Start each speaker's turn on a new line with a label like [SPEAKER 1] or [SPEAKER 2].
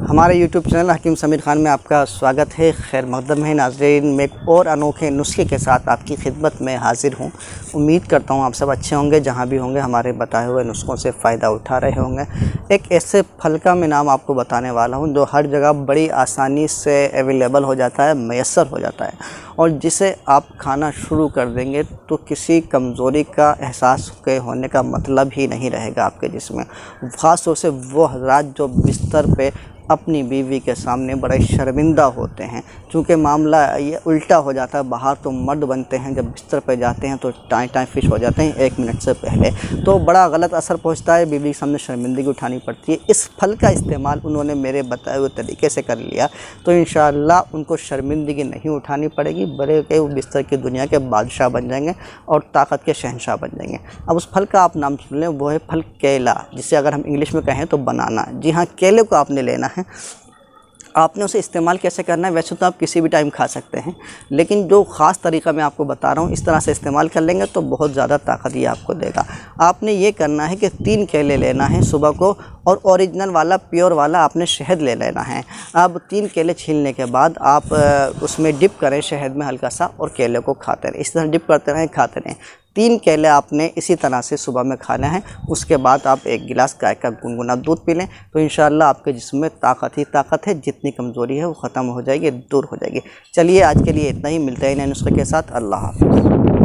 [SPEAKER 1] हमारे YouTube channel Hakim Sameer Khan में आपका स्वागत है। खैर मकदम है नाज़रीन, मैं एक और अनोखे नुस्खे के साथ आपकी खिदमत में हाज़िर हूँ। उम्मीद करता हूँ आप सब अच्छे होंगे, जहाँ भी होंगे हमारे बताए हुए नुस्खों से फ़ायदा उठा रहे होंगे। एक ऐसे फल का मैं नाम आपको बताने वाला हूँ जो हर जगह बड़ी आसानी से अवेलेबल हो जाता है, मैसर हो जाता है, और जिसे आप खाना शुरू कर देंगे तो किसी कमज़ोरी का एहसास के होने का मतलब ही नहीं रहेगा आपके जिस्म में। ख़ास तौर से वो हज़रात जो बिस्तर पे अपनी बीवी के सामने बड़े शर्मिंदा होते हैं, चूँकि मामला ये उल्टा हो जाता है। बाहर तो मर्द बनते हैं, जब बिस्तर पे जाते हैं तो टाई टाई फिश हो जाते हैं 1 मिनट से पहले, तो बड़ा गलत असर पहुंचता है, बीवी के सामने शर्मिंदगी उठानी पड़ती है। इस फल का इस्तेमाल उन्होंने मेरे बताए हुए तरीके से कर लिया तो इंशाअल्लाह उनको शर्मिंदगी नहीं उठानी पड़ेगी, बड़े के वो बिस्तर की दुनिया के बादशाह बन जाएंगे और ताकत के शहंशाह बन जाएंगे। अब उस फल का आप नाम सुन लें, वो है फल केला, जिसे अगर हम इंग्लिश में कहें तो बनाना। जी हाँ, केले को आपने लेना है। आपने उसे इस्तेमाल कैसे करना है, वैसे तो आप किसी भी टाइम खा सकते हैं, लेकिन जो ख़ास तरीका मैं आपको बता रहा हूँ, इस तरह से इस्तेमाल कर लेंगे तो बहुत ज़्यादा ताकत ये आपको देगा। आपने ये करना है कि 3 केले लेना है सुबह को, और ओरिजिनल वाला प्योर वाला आपने शहद ले लेना है। अब 3 केले छीलने के बाद आप उसमें डिप करें शहद में हल्का सा, और केले को खाते रहें, इस तरह डिप करते रहें, खाते रहें। 3 केले आपने इसी तरह से सुबह में खाना है। उसके बाद आप 1 गिलास गाय का गुनगुना दूध पी लें तो इंशाअल्लाह आपके जिस्म में ताकत ही ताकत है, जितनी कमज़ोरी है वो ख़त्म हो जाएगी, दूर हो जाएगी। चलिए आज के लिए इतना ही, मिलते हैं नए नुस्खे के साथ। अल्लाह हाफ़िज़।